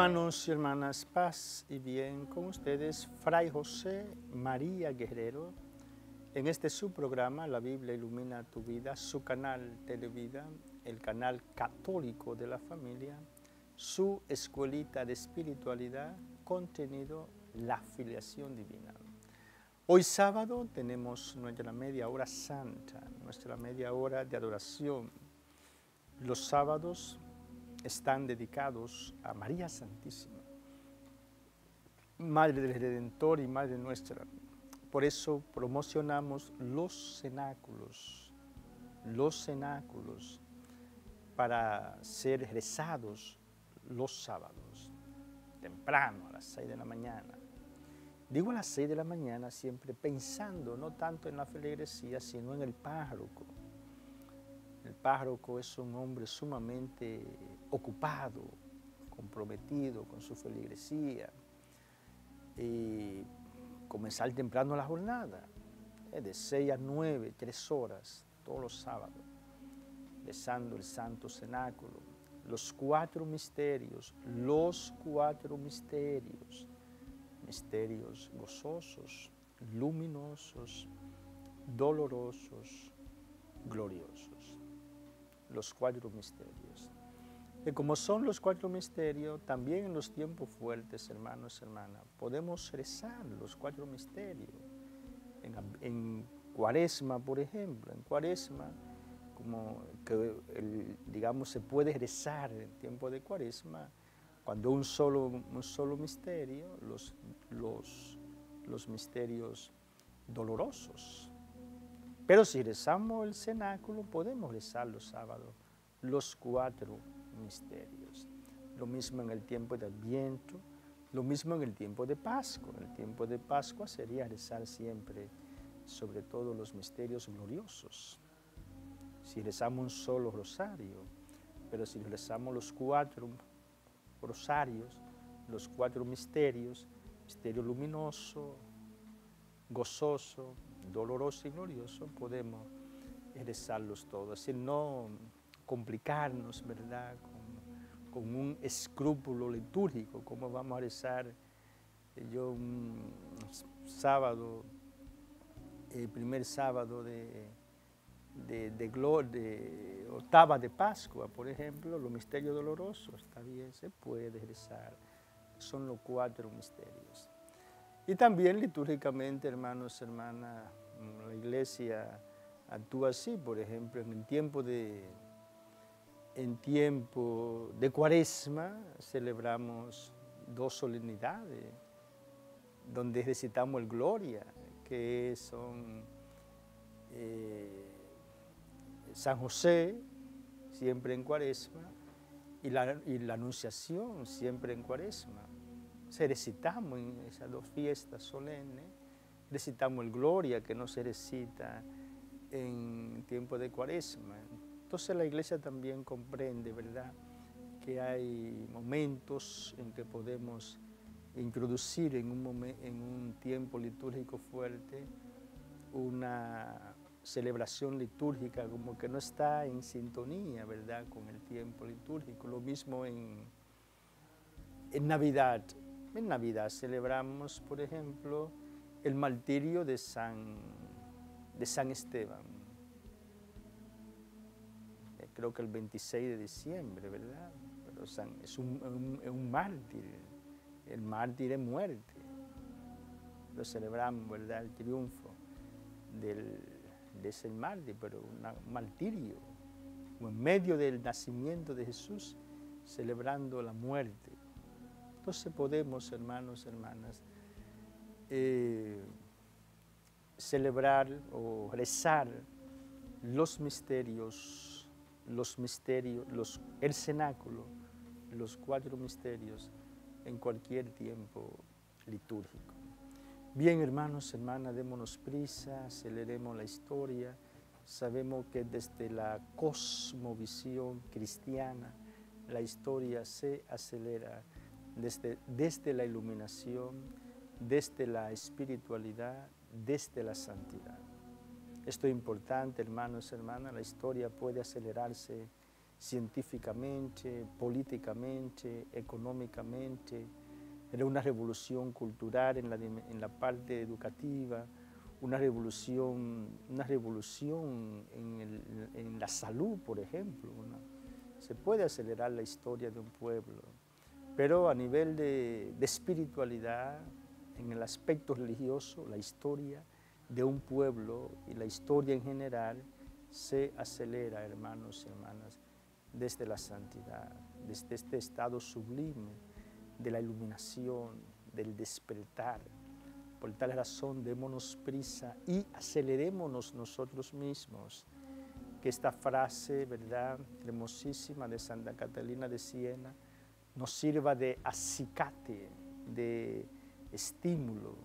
Hermanos y hermanas, paz y bien con ustedes, Fray José María Guerrero, en este su programa, La Biblia Ilumina Tu Vida, su canal Televida, el canal católico de la familia, su escuelita de espiritualidad, contenido, la filiación divina. Hoy sábado tenemos nuestra media hora santa, nuestra media hora de adoración. Los sábados están dedicados a María Santísima, Madre del Redentor y Madre nuestra. Por eso promocionamos los cenáculos para ser rezados los sábados, temprano, a las 6 de la mañana. Digo a las 6 de la mañana siempre pensando no tanto en la feligresía, sino en el párroco. El párroco es un hombre sumamente ocupado, comprometido con su feligresía y comenzar temprano la jornada, de 6 a 9, 3 horas, todos los sábados, rezando el Santo Cenáculo, los 4 misterios, misterios gozosos, luminosos, dolorosos, gloriosos. Los 4 misterios. Y como son los 4 misterios, también en los tiempos fuertes, hermanos y hermanas, podemos rezar los 4 misterios. En Cuaresma, por ejemplo, en Cuaresma, como que digamos se puede rezar en tiempo de Cuaresma, cuando un solo misterio, los misterios dolorosos. Pero si rezamos el cenáculo, podemos rezar los sábados, los 4 misterios. Lo mismo en el tiempo de Adviento, lo mismo en el tiempo de Pascua. En el tiempo de Pascua sería rezar siempre, sobre todo los misterios gloriosos. Si rezamos un solo rosario, pero si rezamos los 4 rosarios, los 4 misterios, misterio luminoso, gozoso, doloroso y glorioso, podemos rezarlos todos, es decir, no complicarnos, ¿verdad?, con un escrúpulo litúrgico, como vamos a rezar yo un sábado, el primer sábado de octava de Pascua, por ejemplo, los misterios dolorosos, está bien, se puede rezar, son los 4 misterios. Y también litúrgicamente, hermanos y hermanas, la Iglesia actúa así. Por ejemplo, en tiempo de Cuaresma celebramos 2 solemnidades donde recitamos el Gloria, que son San José, siempre en Cuaresma, y la Anunciación, siempre en Cuaresma. Recitamos en esas 2 fiestas solemnes, recitamos el Gloria, que no se recita en tiempo de Cuaresma. Entonces la Iglesia también comprende, ¿verdad?, que hay momentos en que podemos introducir en un tiempo litúrgico fuerte una celebración litúrgica como que no está en sintonía, ¿verdad?, con el tiempo litúrgico. Lo mismo en Navidad. En Navidad celebramos, por ejemplo, el martirio de San Esteban. Creo que el 26 de diciembre, ¿verdad? Pero es un mártir. El mártir es muerte. Lo celebramos, ¿verdad?, el triunfo de ese mártir, pero un martirio. En medio del nacimiento de Jesús, celebrando la muerte. Entonces podemos, hermanos, hermanas, celebrar o rezar los misterios, el cenáculo, los 4 misterios en cualquier tiempo litúrgico. Bien, hermanos, hermanas, démonos prisa, aceleremos la historia. Sabemos que desde la cosmovisión cristiana la historia se acelera desde la iluminación, desde la espiritualidad, desde la santidad. Esto es importante, hermanos y hermanas, la historia puede acelerarse científicamente, políticamente, económicamente. Era una revolución cultural en la parte educativa, una revolución en la salud, por ejemplo. Se puede acelerar la historia de un pueblo, pero a nivel de espiritualidad, en el aspecto religioso, la historia de un pueblo y la historia en general se acelera, hermanos y hermanas, desde la santidad, desde este estado sublime de la iluminación, del despertar. Por tal razón, démonos prisa y acelerémonos nosotros mismos. Que esta frase, ¿verdad?, hermosísima de Santa Catalina de Siena, nos sirva de acicate, de estímulo,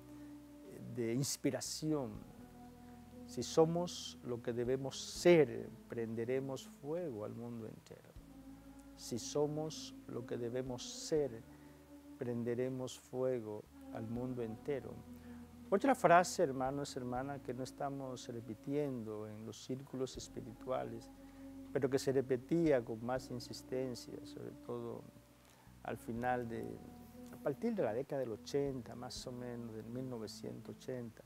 de inspiración. Si somos lo que debemos ser, prenderemos fuego al mundo entero. Si somos lo que debemos ser, prenderemos fuego al mundo entero. Otra frase, hermanos, hermanas, que no estamos repitiendo en los círculos espirituales, pero que se repetía con más insistencia, sobre todo al final a partir de la década del 80, más o menos, del 1980.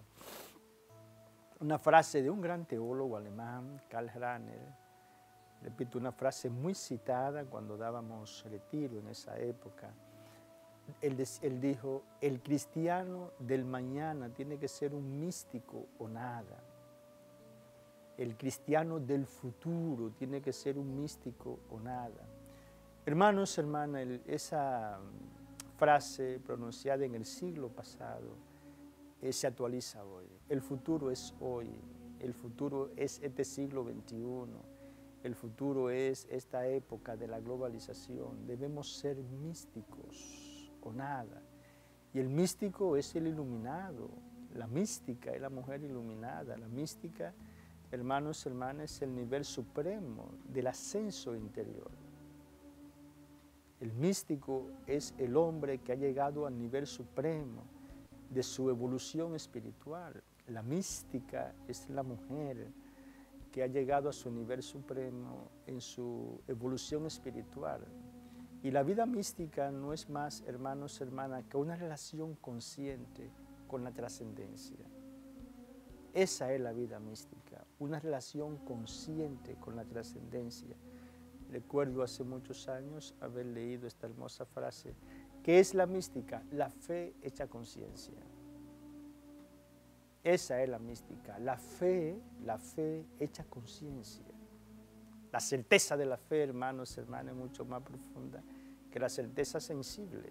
Una frase de un gran teólogo alemán, Karl Rahner, repito, una frase muy citada cuando dábamos retiro en esa época. Él dijo, el cristiano del mañana tiene que ser un místico o nada. El cristiano del futuro tiene que ser un místico o nada. Hermanos, hermanas, esa frase pronunciada en el siglo pasado se actualiza hoy. El futuro es hoy. El futuro es este siglo XXI. El futuro es esta época de la globalización. Debemos ser místicos o nada. Y el místico es el iluminado. La mística es la mujer iluminada. La mística, hermanos, hermanas, es el nivel supremo del ascenso interior. El místico es el hombre que ha llegado al nivel supremo de su evolución espiritual. La mística es la mujer que ha llegado a su nivel supremo en su evolución espiritual. Y la vida mística no es más, hermanos, hermanas, que una relación consciente con la trascendencia. Esa es la vida mística, una relación consciente con la trascendencia. Recuerdo hace muchos años haber leído esta hermosa frase. ¿Qué es la mística? La fe hecha conciencia. Esa es la mística, la fe hecha conciencia. La certeza de la fe, hermanos, hermanas, es mucho más profunda que la certeza sensible.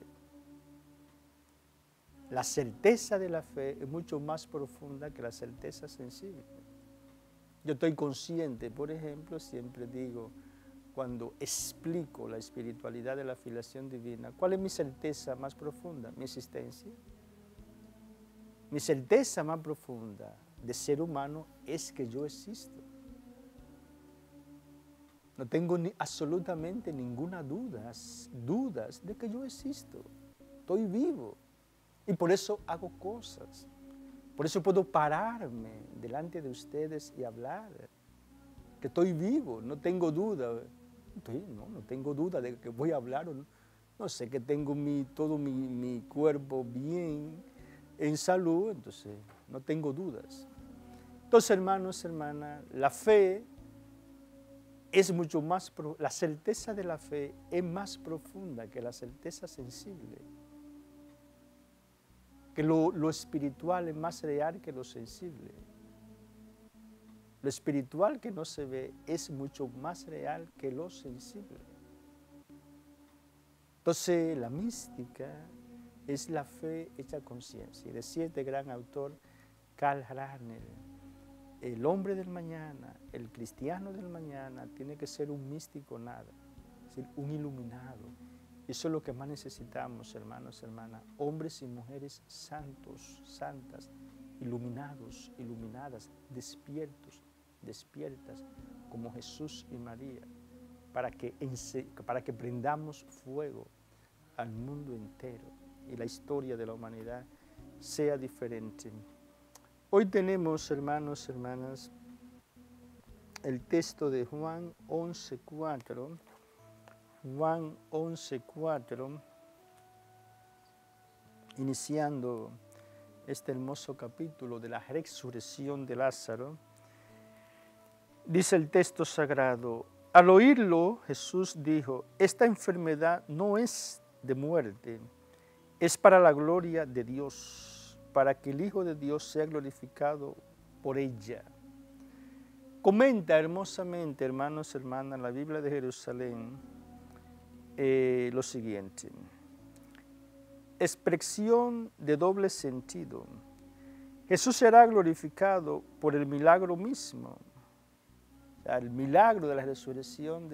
La certeza de la fe es mucho más profunda que la certeza sensible. Yo estoy consciente, por ejemplo, siempre digo, cuando explico la espiritualidad de la filiación divina, ¿cuál es mi certeza más profunda? Mi existencia. Mi certeza más profunda de ser humano es que yo existo. No tengo absolutamente ninguna dudas de que yo existo. Estoy vivo y por eso hago cosas. Por eso puedo pararme delante de ustedes y hablar. Que estoy vivo, no tengo duda. No tengo duda de que voy a hablar. No sé que tengo todo mi cuerpo bien, en salud, entonces no tengo dudas. Entonces, hermanos, hermanas, la fe es mucho más, la certeza de la fe es más profunda que la certeza sensible. Que lo espiritual es más real que lo sensible. Lo espiritual que no se ve es mucho más real que lo sensible. Entonces, la mística es la fe hecha conciencia. Y decía este gran autor, Karl Rahner, el hombre del mañana, el cristiano del mañana, tiene que ser un místico nada, es decir, un iluminado. Eso es lo que más necesitamos, hermanos, hermanas, hombres y mujeres santos, santas, iluminados, iluminadas, despiertos, despiertas, como Jesús y María, para que prendamos fuego al mundo entero y la historia de la humanidad sea diferente. Hoy tenemos, hermanos, hermanas, el texto de Juan 11:4. Juan 11:4, iniciando este hermoso capítulo de la resurrección de Lázaro, dice el texto sagrado: al oírlo, Jesús dijo: esta enfermedad no es de muerte, es para la gloria de Dios, para que el Hijo de Dios sea glorificado por ella. Comenta hermosamente, hermanos y hermanas, la Biblia de Jerusalén, lo siguiente: expresión de doble sentido. Jesús será glorificado por el milagro mismo. O sea, el milagro de la resurrección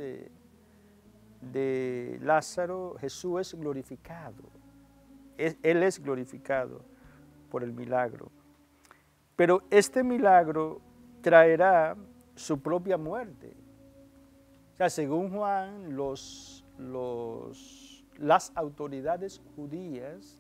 de Lázaro, Jesús es glorificado. Él es glorificado por el milagro. Pero este milagro traerá su propia muerte. O sea, según Juan, las autoridades judías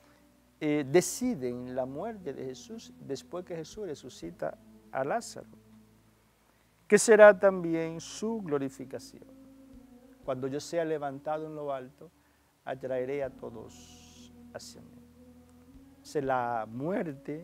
deciden la muerte de Jesús después que Jesús resucita a Lázaro, que será también su glorificación. Cuando yo sea levantado en lo alto, atraeré a todos hacia mí. O sea, la muerte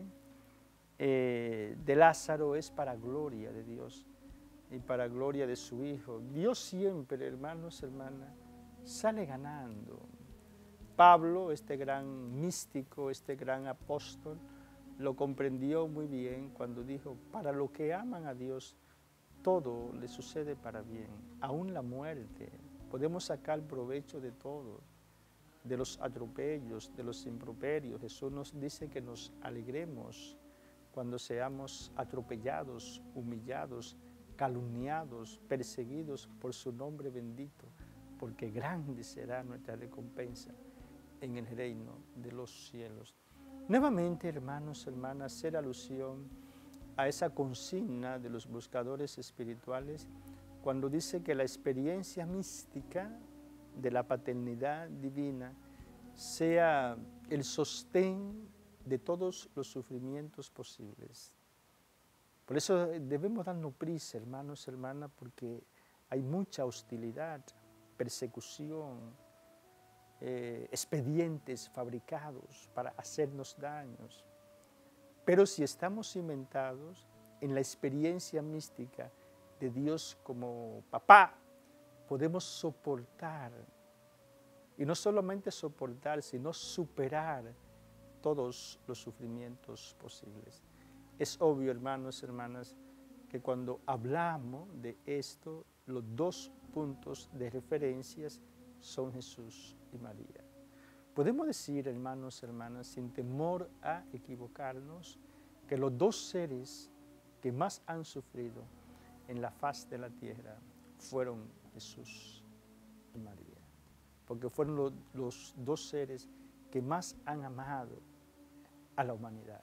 de Lázaro es para gloria de Dios y para gloria de su Hijo. Dios siempre, hermanos, hermanas, sale ganando. Pablo, este gran místico, este gran apóstol, lo comprendió muy bien cuando dijo: para los que aman a Dios, todo le sucede para bien, aún la muerte. Podemos sacar provecho de todo, de los atropellos, de los improperios. Jesús nos dice que nos alegremos cuando seamos atropellados, humillados, calumniados, perseguidos por su nombre bendito, porque grande será nuestra recompensa en el reino de los cielos. Nuevamente, hermanos, hermanas, hacer alusión a esa consigna de los buscadores espirituales cuando dice que la experiencia mística de la paternidad divina sea el sostén de todos los sufrimientos posibles. Por eso debemos darnos prisa, hermanos, hermanas, porque hay mucha hostilidad, persecución, expedientes fabricados para hacernos daños. Pero si estamos cimentados en la experiencia mística de Dios como papá, podemos soportar, y no solamente soportar, sino superar todos los sufrimientos posibles. Es obvio, hermanos y hermanas, que cuando hablamos de esto, los dos puntos de referencias son Jesús y María. Podemos decir, hermanos y hermanas, sin temor a equivocarnos, que los dos seres que más han sufrido en la faz de la tierra fueron Jesús y María, porque fueron los dos seres que más han amado a la humanidad.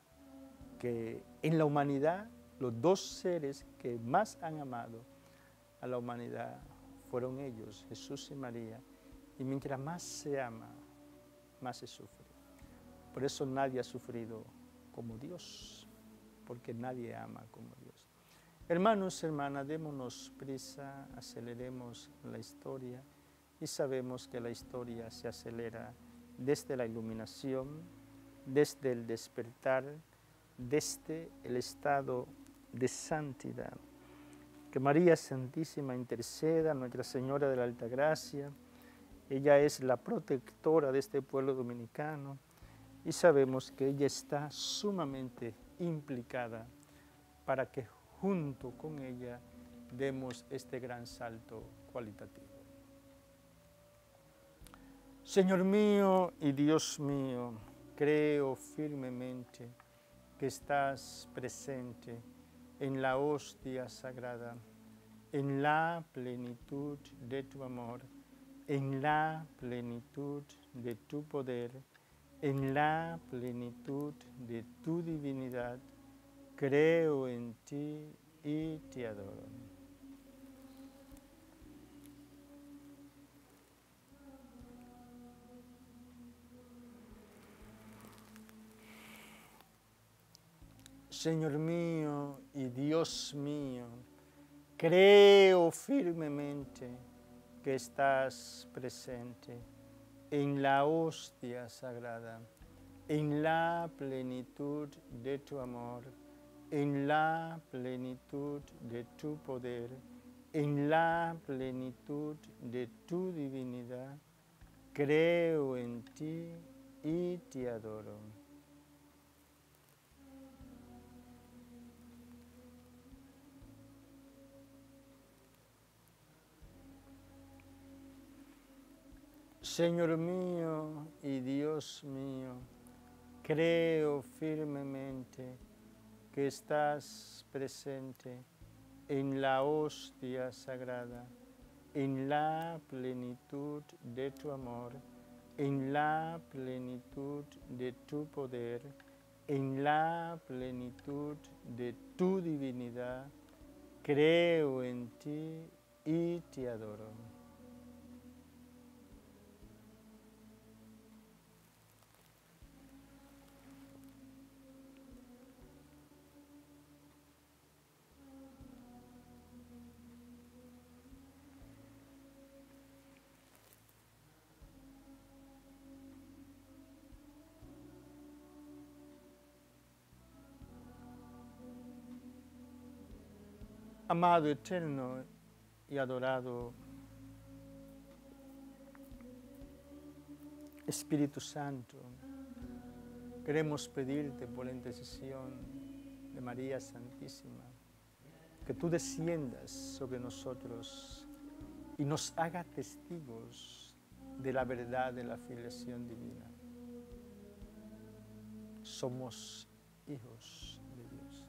Que en la humanidad, los dos seres que más han amado a la humanidad fueron ellos, Jesús y María, y mientras más se ama, más se sufre. Por eso nadie ha sufrido como Dios, porque nadie ama como Dios. Hermanos, hermanas, démonos prisa, aceleremos la historia, y sabemos que la historia se acelera desde la iluminación, desde el despertar, desde el estado de santidad. Que María Santísima interceda, Nuestra Señora de la Altagracia. Ella es la protectora de este pueblo dominicano y sabemos que ella está sumamente implicada para que junto con ella demos este gran salto cualitativo. Señor mío y Dios mío, creo firmemente que estás presente en la hostia sagrada, en la plenitud de tu amor, en la plenitud de tu poder, en la plenitud de tu divinidad. Creo en ti y te adoro. Señor mío y Dios mío, Creo firmemente que estás presente en la hostia sagrada, en la plenitud de tu amor, en la plenitud de tu poder, en la plenitud de tu divinidad. Creo en ti y te adoro. Señor mío y Dios mío, creo firmemente que estás presente en la hostia sagrada, en la plenitud de tu amor, en la plenitud de tu poder, en la plenitud de tu divinidad. Creo en ti y te adoro. Amado, eterno y adorado Espíritu Santo, queremos pedirte por la intercesión de María Santísima, que tú desciendas sobre nosotros y nos hagas testigos de la verdad de la filiación divina. Somos hijos de Dios.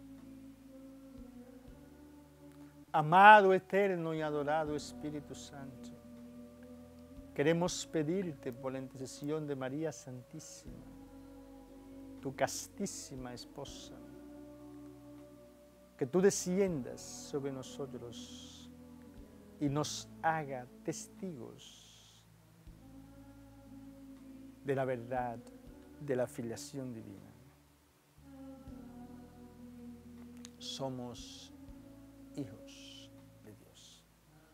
Amado, eterno y adorado Espíritu Santo, queremos pedirte por la intercesión de María Santísima, tu castísima esposa, que tú desciendas sobre nosotros y nos haga testigos de la verdad de la filiación divina. Somos hijos de Dios.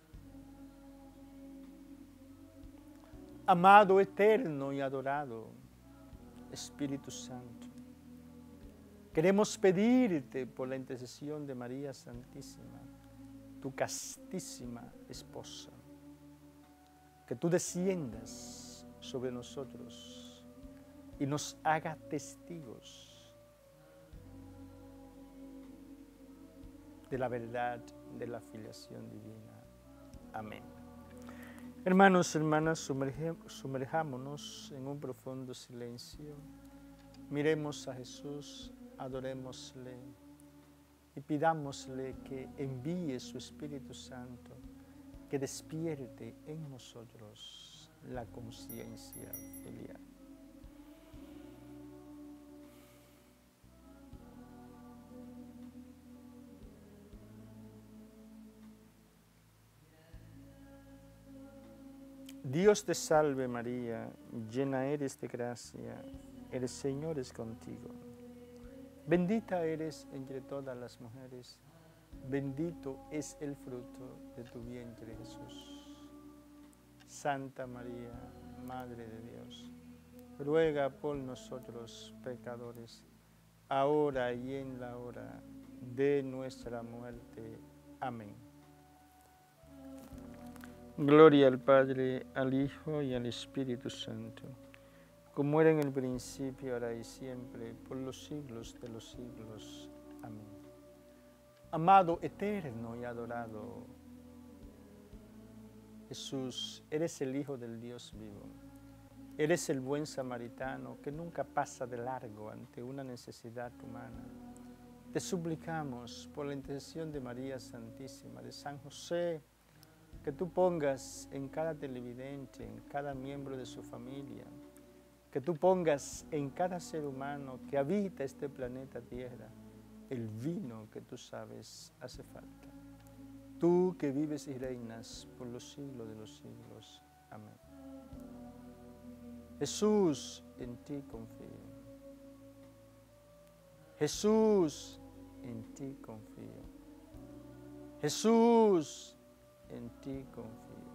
Amado, eterno y adorado Espíritu Santo, queremos pedirte por la intercesión de María Santísima, tu castísima esposa, que tú desciendas sobre nosotros y nos haga testigos de la verdad de la filiación divina. Amén. Hermanos, hermanas, sumerjámonos en un profundo silencio. Miremos a Jesús, adorémosle y pidámosle que envíe su Espíritu Santo, que despierte en nosotros la conciencia filial. Dios te salve María, llena eres de gracia, el Señor es contigo. Bendita eres entre todas las mujeres, bendito es el fruto de tu vientre Jesús. Santa María, Madre de Dios, ruega por nosotros pecadores, ahora y en la hora de nuestra muerte. Amén. Gloria al Padre, al Hijo y al Espíritu Santo, como era en el principio, ahora y siempre, por los siglos de los siglos. Amén. Amado, eterno y adorado Jesús, eres el Hijo del Dios vivo. Eres el buen samaritano que nunca pasa de largo ante una necesidad humana. Te suplicamos por la intercesión de María Santísima, de San José, que tú pongas en cada televidente, en cada miembro de su familia, que tú pongas en cada ser humano que habita este planeta Tierra el vino que tú sabes hace falta. Tú que vives y reinas por los siglos de los siglos. Amén. Jesús, en ti confío. Jesús, en ti confío. Jesús, en ti confío.